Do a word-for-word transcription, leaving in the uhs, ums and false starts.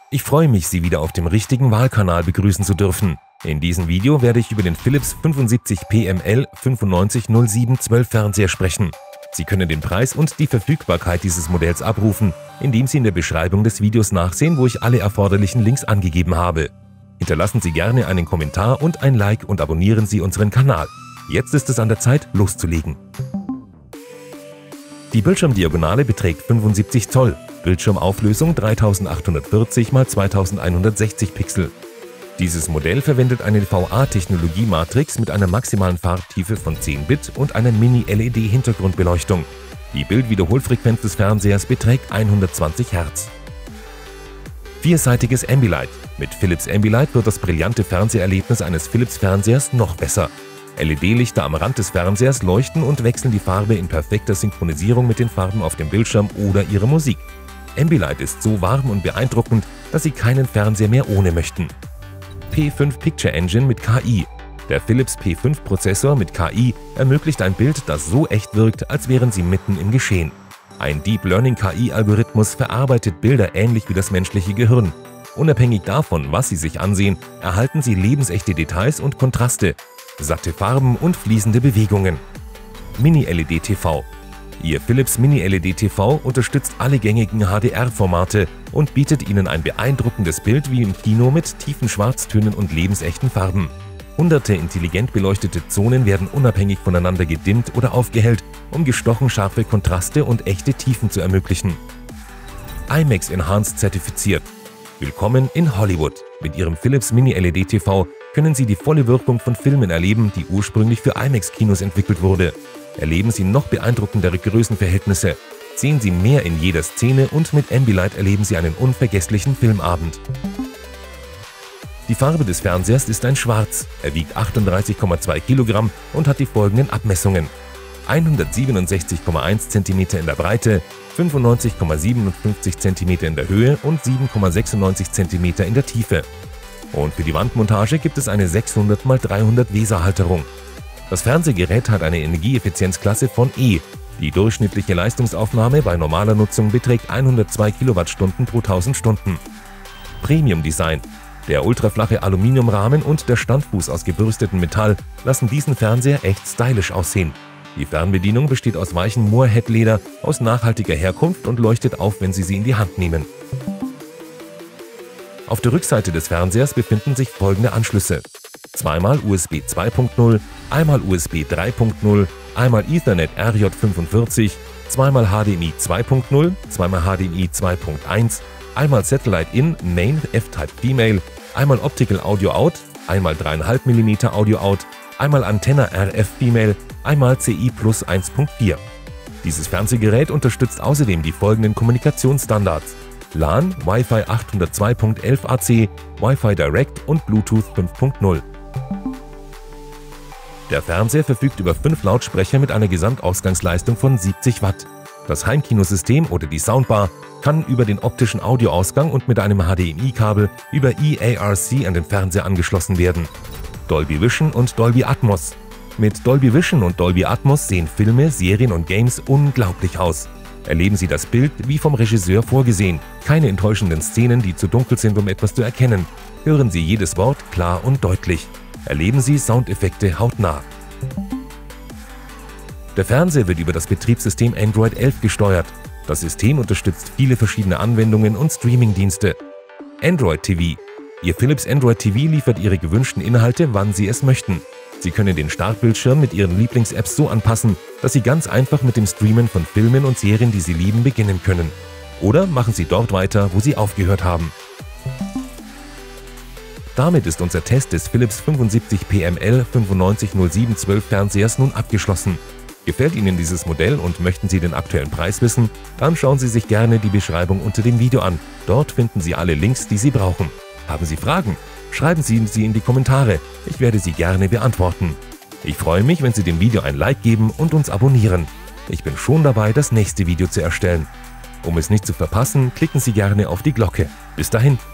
Ich freue mich, Sie wieder auf dem richtigen Wahlkanal begrüßen zu dürfen. In diesem Video werde ich über den Philips fünfundsiebzig P M L fünfundneunzig null sieben zwölf Fernseher sprechen. Sie können den Preis und die Verfügbarkeit dieses Modells abrufen, indem Sie in der Beschreibung des Videos nachsehen, wo ich alle erforderlichen Links angegeben habe. Hinterlassen Sie gerne einen Kommentar und ein Like und abonnieren Sie unseren Kanal. Jetzt ist es an der Zeit, loszulegen. Die Bildschirmdiagonale beträgt fünfundsiebzig Zoll, Bildschirmauflösung dreitausendachthundertvierzig mal zweitausendeinhundertsechzig Pixel. Dieses Modell verwendet eine V A-Technologie-Matrix mit einer maximalen Farbtiefe von zehn Bit und einer Mini-L E D-Hintergrundbeleuchtung. Die Bildwiederholfrequenz des Fernsehers beträgt hundertzwanzig Hertz. Vierseitiges Ambilight. Mit Philips Ambilight wird das brillante Fernseherlebnis eines Philips-Fernsehers noch besser. L E D-Lichter am Rand des Fernsehers leuchten und wechseln die Farbe in perfekter Synchronisierung mit den Farben auf dem Bildschirm oder ihrer Musik. Ambilight ist so warm und beeindruckend, dass Sie keinen Fernseher mehr ohne möchten. P fünf Picture Engine mit K I. Der Philips P fünf Prozessor mit K I ermöglicht ein Bild, das so echt wirkt, als wären Sie mitten im Geschehen. Ein Deep Learning K I-Algorithmus verarbeitet Bilder ähnlich wie das menschliche Gehirn. Unabhängig davon, was Sie sich ansehen, erhalten Sie lebensechte Details und Kontraste, satte Farben und fließende Bewegungen. Mini-L E D-T V. Ihr Philips Mini-L E D-T V unterstützt alle gängigen H D R-Formate und bietet Ihnen ein beeindruckendes Bild wie im Kino mit tiefen Schwarztönen und lebensechten Farben. Hunderte intelligent beleuchtete Zonen werden unabhängig voneinander gedimmt oder aufgehellt, um gestochen scharfe Kontraste und echte Tiefen zu ermöglichen. IMAX Enhanced zertifiziert. Willkommen in Hollywood. Mit Ihrem Philips Mini-L E D-T V können Sie die volle Wirkung von Filmen erleben, die ursprünglich für IMAX-Kinos entwickelt wurde. Erleben Sie noch beeindruckendere Größenverhältnisse. Sehen Sie mehr in jeder Szene und mit Ambilight erleben Sie einen unvergesslichen Filmabend. Die Farbe des Fernsehers ist ein Schwarz. Er wiegt achtunddreißig Komma zwei Kilogramm und hat die folgenden Abmessungen: hundertsiebenundsechzig Komma eins Zentimeter in der Breite, fünfundneunzig Komma siebenundfünfzig Zentimeter in der Höhe und sieben Komma sechsundneunzig Zentimeter in der Tiefe. Und für die Wandmontage gibt es eine sechshundert mal dreihundert Weser-Halterung. Das Fernsehgerät hat eine Energieeffizienzklasse von E. Die durchschnittliche Leistungsaufnahme bei normaler Nutzung beträgt hundertzwei Kilowattstunden pro tausend Stunden. Premium Design. Der ultraflache Aluminiumrahmen und der Standfuß aus gebürstetem Metall lassen diesen Fernseher echt stylisch aussehen. Die Fernbedienung besteht aus weichem Moorhead-Leder aus nachhaltiger Herkunft und leuchtet auf, wenn Sie sie in die Hand nehmen. Auf der Rückseite des Fernsehers befinden sich folgende Anschlüsse: zweimal U S B zwei Punkt null, einmal U S B drei Punkt null, einmal Ethernet R J fünfundvierzig, zweimal H D M I zwei Punkt null, zweimal H D M I zwei Punkt eins, einmal Satellite In Main F-Type Female, einmal Optical Audio Out, einmal drei Komma fünf Millimeter Audio Out, einmal Antenna R F Female, einmal C I Plus eins Punkt vier. Dieses Fernsehgerät unterstützt außerdem die folgenden Kommunikationsstandards: LAN, Wi-Fi achthundertzwei Punkt elf A C, Wi-Fi Direct und Bluetooth fünf Punkt null. Der Fernseher verfügt über fünf Lautsprecher mit einer Gesamtausgangsleistung von siebzig Watt. Das Heimkinosystem oder die Soundbar kann über den optischen Audioausgang und mit einem H D M I-Kabel über E A R C an den Fernseher angeschlossen werden. Dolby Vision und Dolby Atmos. Mit Dolby Vision und Dolby Atmos sehen Filme, Serien und Games unglaublich aus. Erleben Sie das Bild wie vom Regisseur vorgesehen. Keine enttäuschenden Szenen, die zu dunkel sind, um etwas zu erkennen. Hören Sie jedes Wort klar und deutlich. Erleben Sie Soundeffekte hautnah. Der Fernseher wird über das Betriebssystem Android elf gesteuert. Das System unterstützt viele verschiedene Anwendungen und Streamingdienste. Android T V. Ihr Philips Android T V liefert Ihre gewünschten Inhalte, wann Sie es möchten. Sie können den Startbildschirm mit Ihren Lieblings-Apps so anpassen, dass Sie ganz einfach mit dem Streamen von Filmen und Serien, die Sie lieben, beginnen können. Oder machen Sie dort weiter, wo Sie aufgehört haben. Damit ist unser Test des Philips fünfundsiebzig P M L fünfundneunzig null sieben zwölf Fernsehers nun abgeschlossen. Gefällt Ihnen dieses Modell und möchten Sie den aktuellen Preis wissen? Dann schauen Sie sich gerne die Beschreibung unter dem Video an. Dort finden Sie alle Links, die Sie brauchen. Haben Sie Fragen? Schreiben Sie sie in die Kommentare. Ich werde sie gerne beantworten. Ich freue mich, wenn Sie dem Video ein Like geben und uns abonnieren. Ich bin schon dabei, das nächste Video zu erstellen. Um es nicht zu verpassen, klicken Sie gerne auf die Glocke. Bis dahin.